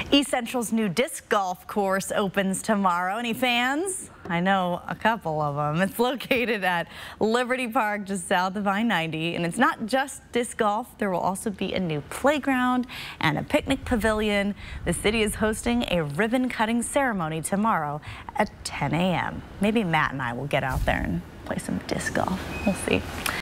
East Central's new disc golf course opens tomorrow. Any fans? I know a couple of them. It's located at Liberty Park just south of I-90, and it's not just disc golf. There will also be a new playground and a picnic pavilion. The city is hosting a ribbon cutting ceremony tomorrow at 10 a.m. Maybe Matt and I will get out there and play some disc golf. We'll see.